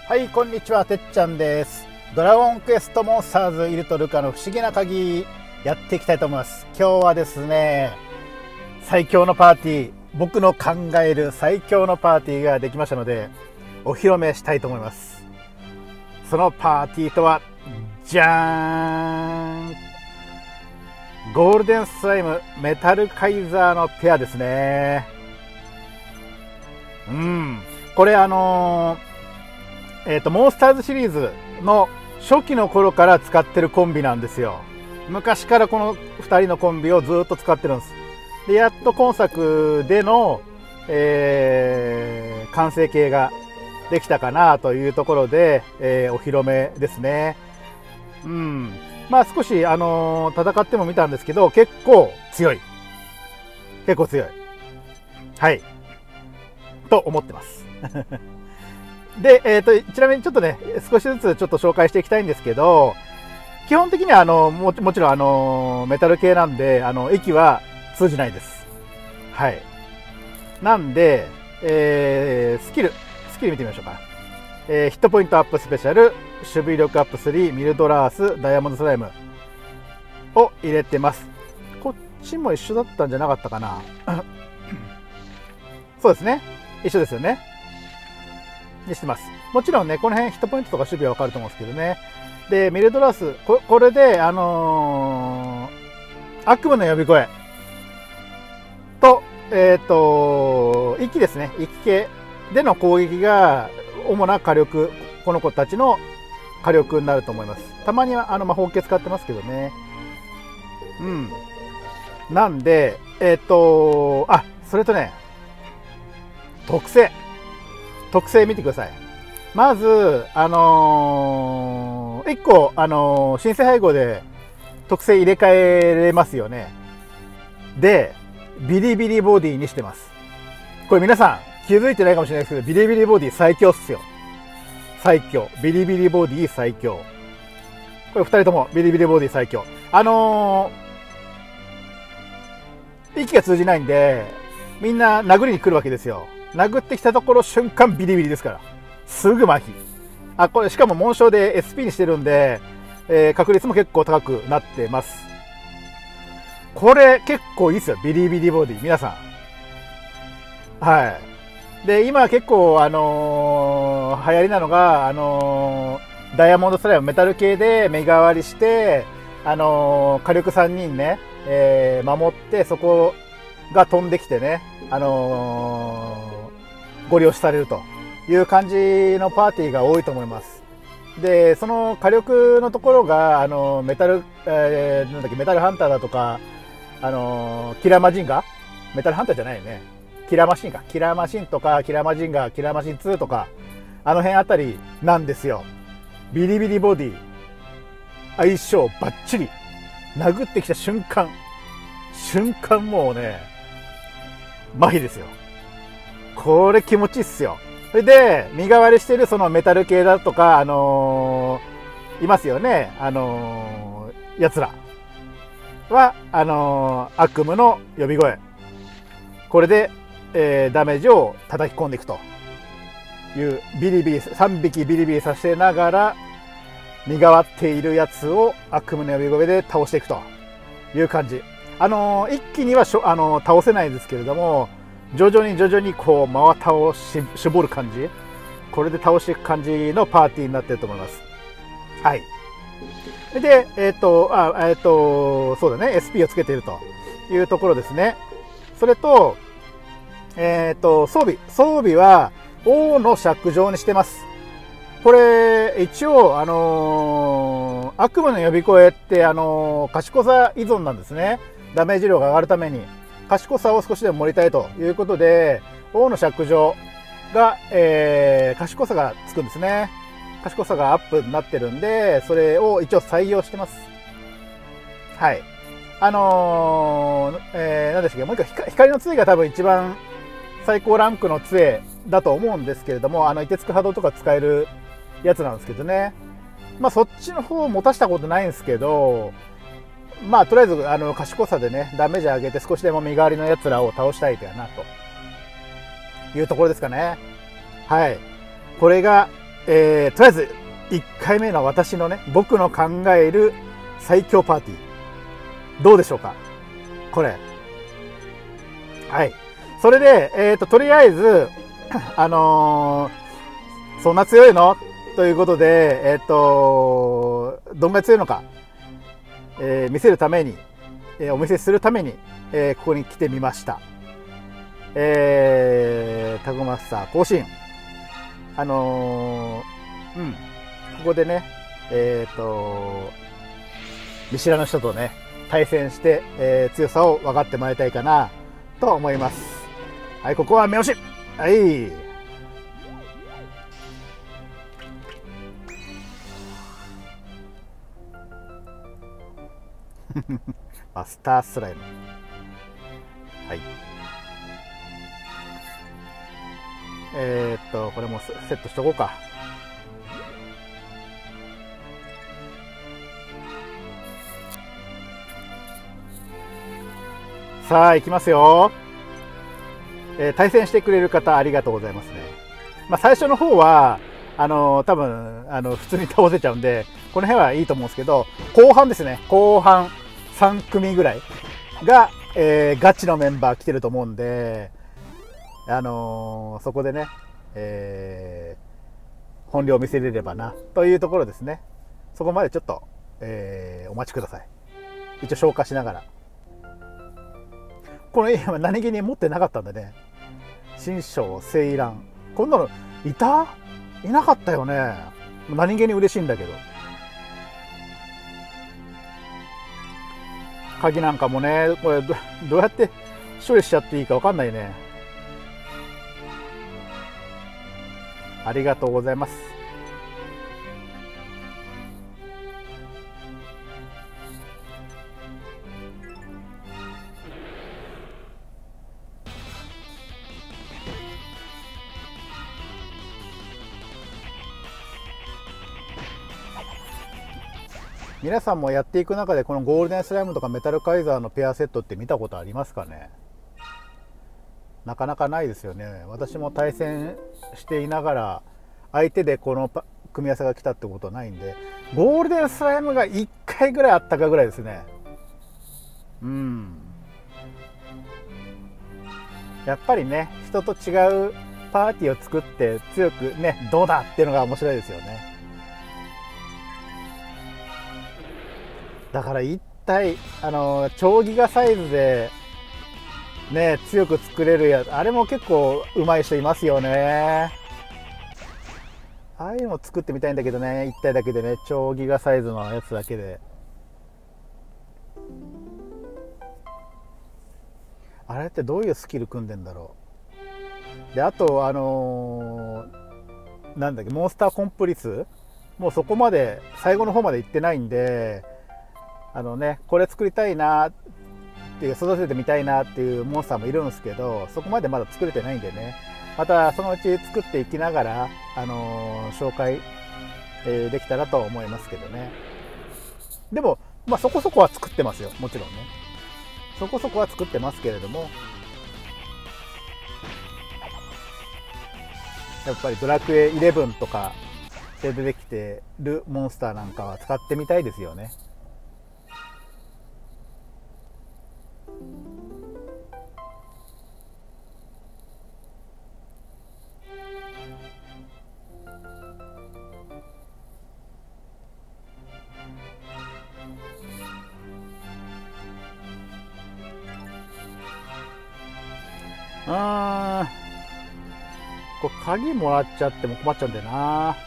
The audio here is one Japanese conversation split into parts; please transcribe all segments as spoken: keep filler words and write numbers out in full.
はい、こんにちは、てっちゃんです。ドラゴンクエストモンスターズイルトルカの不思議な鍵やっていきたいと思います。今日はですね、最強のパーティー、僕の考える最強のパーティーができましたので、お披露目したいと思います。そのパーティーとは、じゃーん、ゴールデンスライムメタルカイザーのペアですね。うん、これあのーえーと、モンスターズシリーズの初期の頃から使ってるコンビなんですよ。昔からこのふたりのコンビをずっと使ってるんです。で、やっと今作での、えー、完成形ができたかなというところで、えー、お披露目ですね。うん。まあ少し、あのー、戦っても見たんですけど、結構強い。結構強い。はい。と思ってます。で、えーと、ちなみにちょっとね、少しずつちょっと紹介していきたいんですけど、基本的にはあの、も、もちろんあの、メタル系なんで、あの、駅は通じないです。はい。なんで、えー、スキル、スキル見てみましょうか。えー、ヒットポイントアップスペシャル、守備力アップスリー、ミルドラース、ダイヤモンドスライムを入れてます。こっちも一緒だったんじゃなかったかな。そうですね。一緒ですよね。にしてます。もちろんね、この辺ヒットポイントとか守備はわかると思うんですけどね。で、ミルドラース、ここれで、あのー、悪夢の呼び声と、えっ、ー、と、息ですね。息系での攻撃が、主な火力、この子たちの火力になると思います。たまには、あの、魔法系使ってますけどね。うん。なんで、えっ、ー、と、あ、それとね、特性。特性見てください。まず、あのー、いっこ、あのー、新生配合で特性入れ替えれますよね。で、ビリビリボディにしてます。これ皆さん気づいてないかもしれないですけど、ビリビリボディ最強っすよ。最強。ビリビリボディ最強。これふたりともビリビリボディ最強。あのー、息が通じないんで、みんな殴りに来るわけですよ。殴ってきたところ瞬間ビリビリですから。すぐ麻痺。あ、これしかも紋章で エスピー にしてるんで、えー、確率も結構高くなってます。これ結構いいっすよ。ビリビリボディ。皆さん。はい。で、今結構あのー、流行りなのが、あのー、ダイヤモンドスライムメタル系で目代わりして、あのー、火力さんにんね、えー、守って、そこが飛んできてね、あのー、ご利用しされるという感じのパーティーが多いと思います。で、その火力のところが、あの、メタル、えー、なんだっけ、メタルハンターだとか、あの、キラーマジンガーメタルハンターじゃないよね。キラーマシンか。キラーマシンとか、キラーマジンガー、キラーマシンツーとか、あの辺あたりなんですよ。ビリビリボディ。相性バッチリ。殴ってきた瞬間。瞬間もうね、麻痺ですよ。これ気持ちいいっすよ。それで、身代わりしてるそのメタル系だとか、あのー、いますよね。あのー、奴らは、あのー、悪夢の呼び声。これで、えー、ダメージを叩き込んでいくという、ビリビリ、さんびきビリビリさせながら、身代わっているやつを悪夢の呼び声で倒していくという感じ。あのー、一気にはしょ、あのー、倒せないですけれども、徐々に徐々にこう真綿をし絞る感じ、これで倒していく感じのパーティーになっていると思います。はい。で、えっ、ー、と、あ、えっ、ー、と、そうだね、エスピー をつけているというところですね。それと、えっ、ー、と、装備。装備は王の尺状にしてます。これ、一応、あのー、悪夢の呼び声って、あのー、賢さ依存なんですね。ダメージ量が上がるために。賢さを少しでも盛りたいということで、王の尺状が、えー、賢さがつくんですね。賢さがアップになってるんで、それを一応採用してます。はい。あのー、えー、なんでしたっけ、もう一回、光の杖が多分一番最高ランクの杖だと思うんですけれども、あの、凍てつく波動とか使えるやつなんですけどね。まあ、そっちの方を持たしたことないんですけど、まあ、とりあえず、あの、賢さでね、ダメージ上げて少しでも身代わりの奴らを倒したいかな、というところですかね。はい。これが、 えー、とりあえずいっかいめの私のね、僕の考える最強パーティー、どうでしょうかこれ。はい。それで、えっと、とりあえず、あのー、そんな強いのということで、えっと、どんぐらい強いのか、えー、見せるために、えー、お見せするために、えー、ここに来てみました。えー、タグマスター更新。あのー、うん、ここでね、えっと、見知らぬ人とね、対戦して、えー、強さを分かってもらいたいかな、と思います。はい、ここは目押し。はい。マスタースライム。はい。えー、っと、これもセットしとこうか。さあ、行きますよ。えー、対戦してくれる方、ありがとうございますね。まあ、最初の方は、あのー、多分、あの、普通に倒せちゃうんで、この辺はいいと思うんですけど、後半ですね。後半さん組ぐらいが、えー、ガチのメンバー来てると思うんで、あのー、そこでね、えー、本領を見せれればな、というところですね。そこまでちょっと、えー、お待ちください。一応消化しながら。この絵は何気に持ってなかったんでね。新章青蘭。こんなのいたいなかったよね。何気に嬉しいんだけど。鍵なんかもね、これ ど, どうやって処理しちゃっていいか分かんないね。ありがとうございます。皆さんもやっていく中でこのゴールデンスライムとかメタルカイザーのペアセットって見たことありますかね。なかなかないですよね。私も対戦していながら相手でこの組み合わせが来たってことはないんで、ゴールデンスライムがいっかいぐらいあったかぐらいですね。うん、やっぱりね、人と違うパーティーを作って強くね、どうだっていうのが面白いですよね。だから一体あの超ギガサイズでね強く作れるやつ、あれも結構上手い人いますよね。ああいうの作ってみたいんだけどね、一体だけでね、超ギガサイズのやつだけで。あれってどういうスキル組んでんだろう。であとあのー、なんだっけ、モンスターコンプリスもうそこまで最後の方まで行ってないんで、あのね、これ作りたいなっていう、育ててみたいなっていうモンスターもいるんですけど、そこまでまだ作れてないんでね、またそのうち作っていきながら、あのー、紹介、えー、できたらと思いますけどね。でも、まあ、そこそこは作ってますよ、もちろんね。そこそこは作ってますけれども、やっぱりドラクエイレブンとかで出てきてるモンスターなんかは使ってみたいですよね。うーん、これ鍵もらっちゃっても困っちゃうんだよな。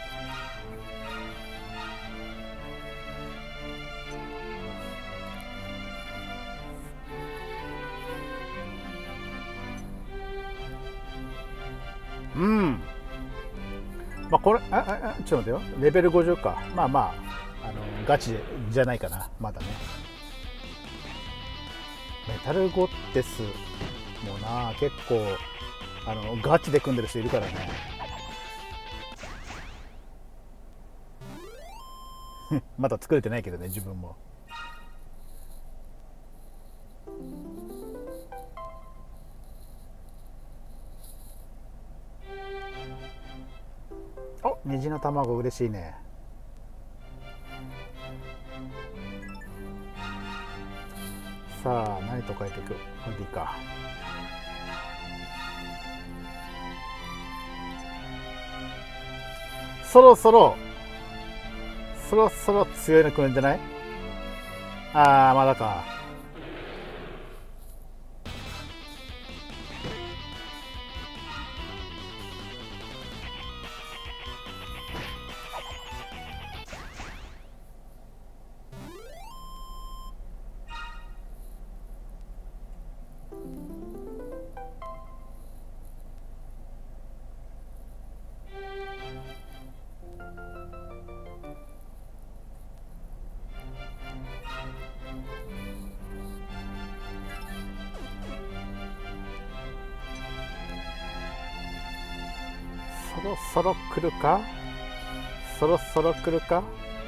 うん。まあこれ、あ、あ、ちょっと待ってよ。レベルごじゅうか。まあまあ、あの、ガチじゃないかな。まだね。メタルゴッテスもな、結構、あの、ガチで組んでる人いるからね。まだ作れてないけどね、自分も。 お、虹の卵嬉しいね。さあ何と変えていく。これでいいか。そろそろそろそろ強いの来るんじゃない？ああ、まだか。そろそろ来るか。そろそろ来るか。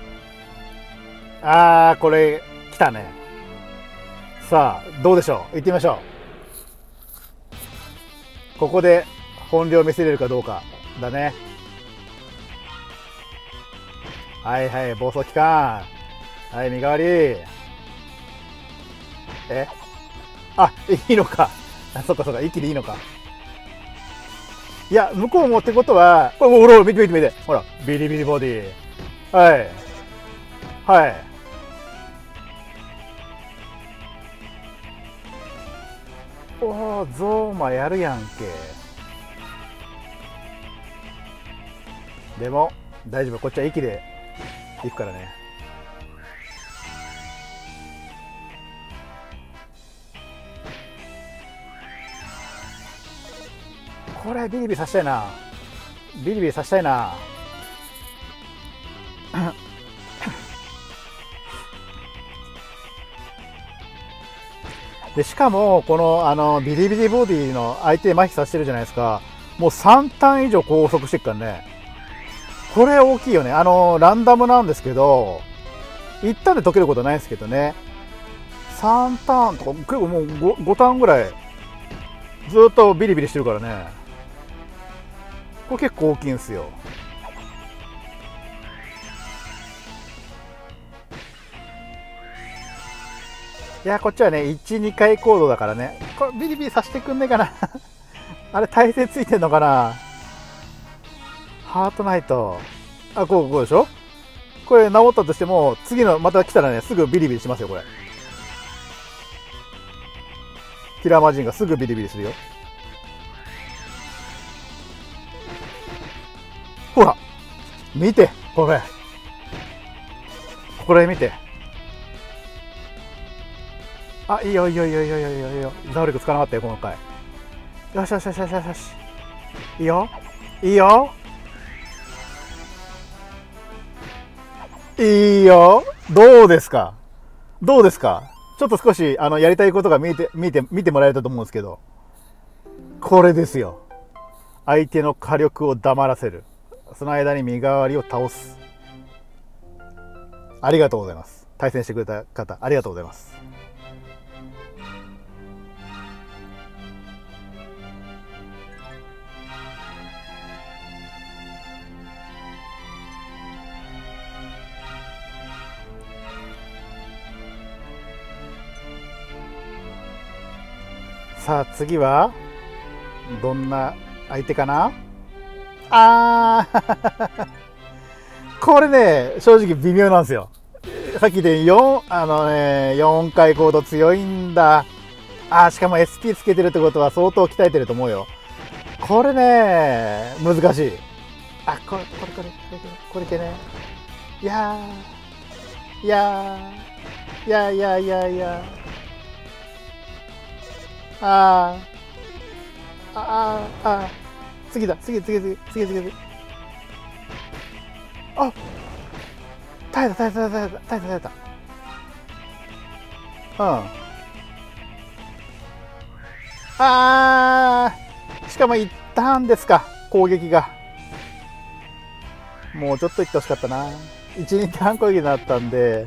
あー、これ来たね。さあどうでしょう。行ってみましょう。ここで本領見せれるかどうかだね。はいはい、暴走期間。はい、身代わり。えあ、いいのか。あ、そっかそっか、一気でいいのか。いや、向こうもってことは、ほら、ほら、見て見て見て。ほら、ビリビリボディ。はい。はい。おお、ゾーマやるやんけ。でも、大丈夫。こっちは息で行くからね。これビリビリさせたいな。ビリビリさせたいな。でしかもこのあのビリビリボディの相手麻痺させてるじゃないですか。もうさんターン以上拘束してるからね。これ大きいよね。あのランダムなんですけど、いちターンで解けることはないんですけどね。さんターンとか結構もう 5, ごターンぐらいずっとビリビリしてるからね。これ結構大きいんですよ。いや、こっちはね、いち、にかい行動だからね。これビリビリさせてくんねえかな。あれ、耐性ついてんのかな。ハートナイト。あ、こう、こうでしょ。これ治ったとしても、次のまた来たらね、すぐビリビリしますよ、これ。キラーマジンがすぐビリビリするよ。ほら見て、これ。これ見て。あ、いいよいいよいいよいいよいいよいいよ。ザウリクつかなかったよ、今回。よしよしよしよしよしよし。いいよいいよいいよ。どうですかどうですか。ちょっと少しあのやりたいことが見えて見て見てもらえたと思うんですけど、これですよ。相手の火力を黙らせる。その間に身代わりを倒す。ありがとうございます。対戦してくれた方、ありがとうございます。さあ次はどんな相手かな。あーこれね、正直微妙なんですよ。さっきでよん、あのね、よんかい行動強いんだ。あー、しかも エスピー つけてるってことは相当鍛えてると思うよ。これね、難しい。あ、これ、これ、これ、これ、これ、これね。いやー、いやー、いやいやいやいや。あー、あー、あー、次だ、次、次、次、次、次、次。あ、耐えた、耐えた、耐えた、耐えた、耐えた。うん。あー、しかも一旦ですか、攻撃が。もうちょっといってほしかったな。いち、にターン攻撃になったんで。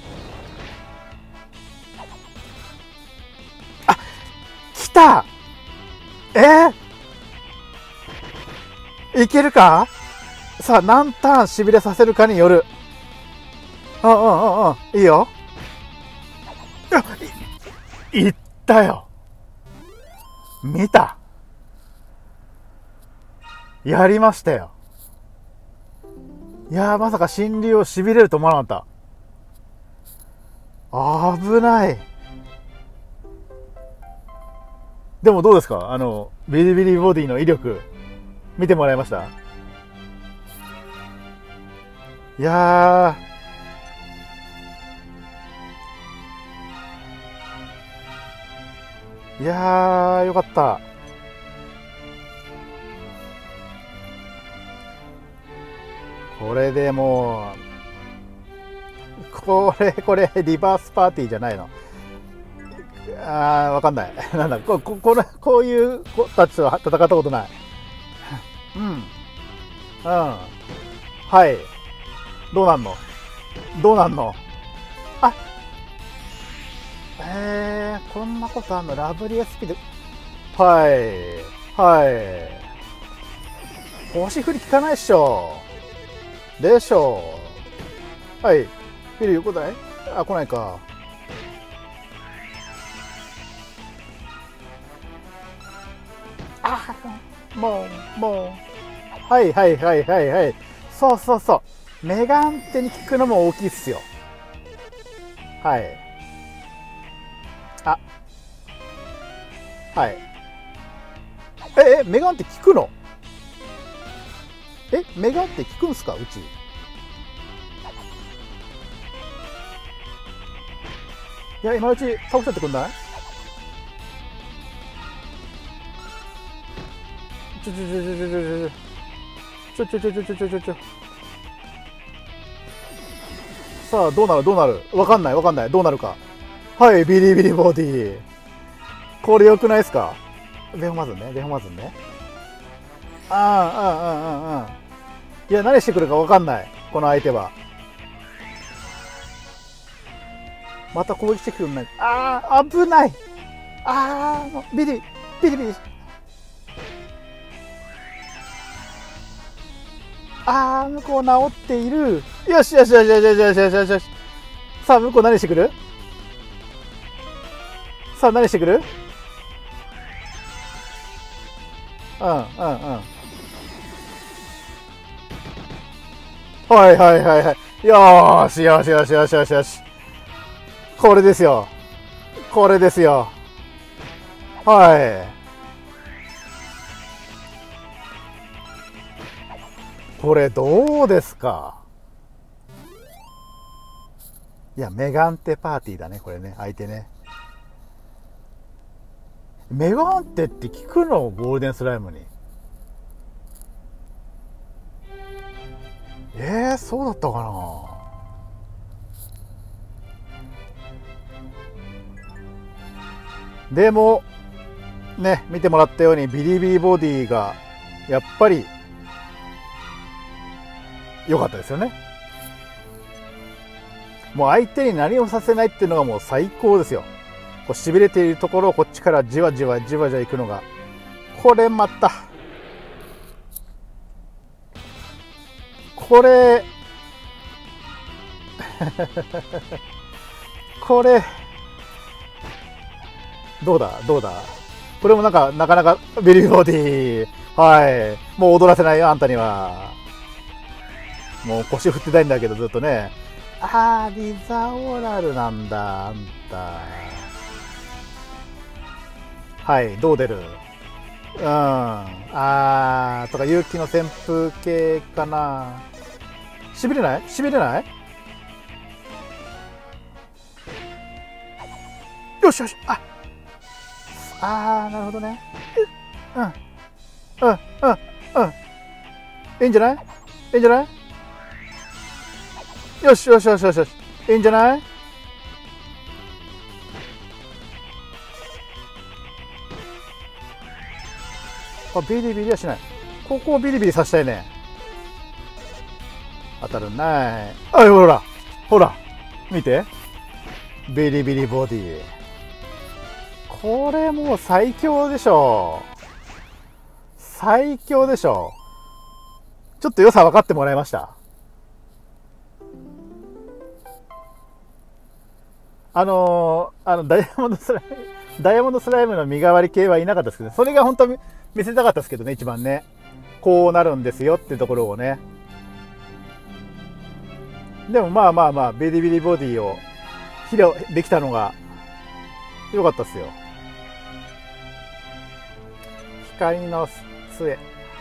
あ、来た。えー、いけるか。 さあ、何ターン痺れさせるかによる。うんうんうんうん。いいよ。い、いったよ。見た。やりましたよ。いやー、まさか新竜を痺れると思わなかった。危ない。でもどうですか、あの、ビリビリボディの威力、見てもらいました？いやー、いやー、よかった。これでもう、これ、これ、リバースパーティーじゃないの。あー、わかんない。なんだ、こ、こ、この、こういう子たちと戦ったことない。うん。うん。はい。どうなんのどうなんのあ、えー、こんなことあんの？ラブリーエスピーで。はい。はい。星振り効かないっしょ。でしょう。はい。フィル、来ないあ、来ないか。あ、もう、もう。はいはいはいはいはい。そうそうそう。メガンテに効くのも大きいっすよ。はい。あ。はい。え、え、メガンテ効くの？え、メガンテ効くんすか、うち。いや、今のうち倒せてくんない？ちょちょちょちょちょちょちょちょちょちょちょちょちょちょちょ。さあ、どうなるどうなるわかんないわかんない。どうなるか。はい、ビリビリボディ。これ良くないですか？ベホマズンね、ベホマズンね。ああ、ああ、ああ、ああ。いや、何してくるかわかんない。この相手は。また攻撃してくるんない。ああ、危ない。ああ、ビリ、ビリビリ。ああ、向こう治っている。よしよしよしよしよしよしよしよしよし。さあ、向こう何してくる？さあ、何してくる？うんうんうん。はいはいはいはい。よーしよしよしよしよしよし。これですよ。これですよ。はい。これどうですか？いや、メガンテパーティーだね、これね、相手ね。メガンテって聞くの？ゴールデンスライムに。えー、そうだったかな。でもね、見てもらったようにビリビリボディがやっぱり良かったですよね。もう相手に何をさせないっていうのがもう最高ですよ。こう痺れているところをこっちからじわじわじわじわいくのが、これまたこれこれどうだどうだ。これもなんかなかなかビリビリボディ。はい、もう踊らせないよ、あんたには。もう腰振ってたいんだけどずっとね。あー、リザオラルなんだ、あんた。はい、どう出る？うん。あー、とか、勇気の旋風系かな。しびれない？しびれない？よしよし、ああー、なるほどね。うん。うん、うん、うん。いいんじゃない？いいんじゃない？よしよしよしよしよし。いいんじゃない？あ、ビリビリはしない。ここをビリビリさせたいね。当たるない。あ、ほら。ほら。見て。ビリビリボディ。これもう最強でしょ。最強でしょ。 ちょっと良さ分かってもらえました？あのー、あのダイヤモンドスライムダイヤモンドスライムの身代わり系はいなかったですけど、それが本当は見せたかったですけどね、一番ね、こうなるんですよっていうところをね。でもまあまあまあ、ビリビリボディを披露できたのが良かったですよ。光の末。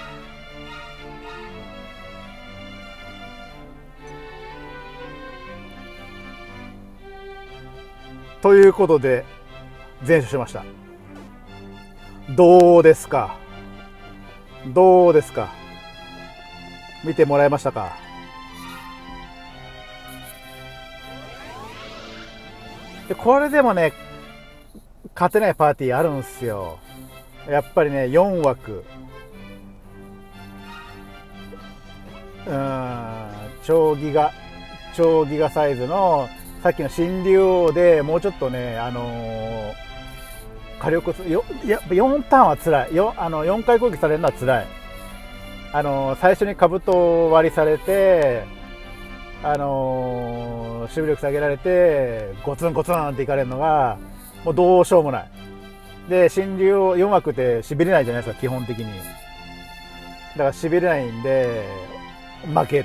ということで全勝しました。どうですか？どうですか？見てもらえましたか？でこれでもね、勝てないパーティーあるんですよ。やっぱりね、よん枠、うーん、超ギガ超ギガサイズのさっきの新竜王でもうちょっとね、あのー、火力よいやよんターンはつらいよ。あのよんかい攻撃されるのはつらい。あのー、最初に兜割りされて、あのー、守備力下げられてゴツンゴツンっていかれるのがもうどうしようもない。で新竜王よん枠ってしびれないじゃないですか、基本的に。だからしびれないんで負ける。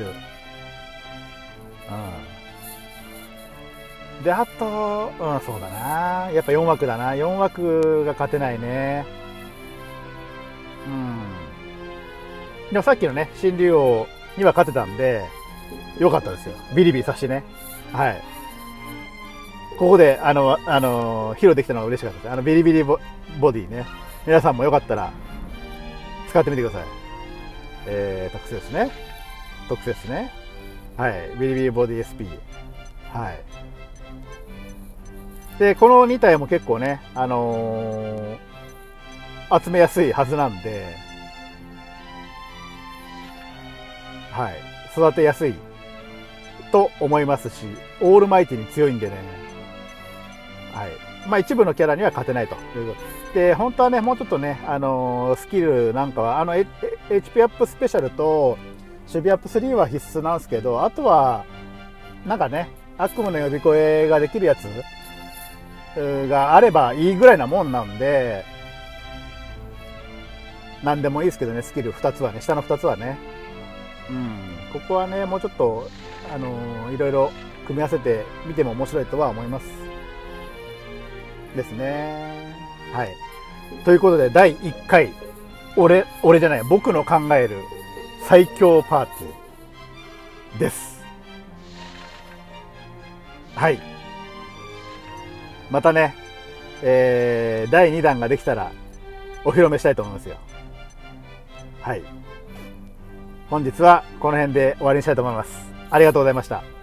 うん、であと、うん、そうだな、やっぱよん枠だな。よん枠が勝てないね。うん、でもさっきのね新竜王には勝てたんでよかったですよ。ビリビリさしてね。はい、ここであのあの披露できたのが嬉しかったです。あのビリビリ ボ, ボディね、皆さんもよかったら使ってみてください。えー、特性ですね。特性ですね。はい、ビリビリボディ エスピー。はい。でこのに体も結構ね、あのー、集めやすいはずなんで、はい、育てやすいと思いますし、オールマイティに強いんでね。はい、まあ一部のキャラには勝てないということで、本当はねもうちょっとね、あのー、スキルなんかはあの エイチピー アップスペシャルと守備アップスリーは必須なんですけど、あとはなんかね、悪夢の呼び声ができるやつがあればいいぐらいなもんなんで、何でもいいですけどね、スキルふたつはね、下のふたつはね、うん、ここはねもうちょっと、あのー、いろいろ組み合わせてみても面白いとは思いますですね。はい、ということでだいいっかい、俺俺じゃない僕の考える最強パーティーです。はい、またね、えー、だいにだんができたらお披露目したいと思いますよ。はい、本日はこの辺で終わりにしたいと思います。ありがとうございました。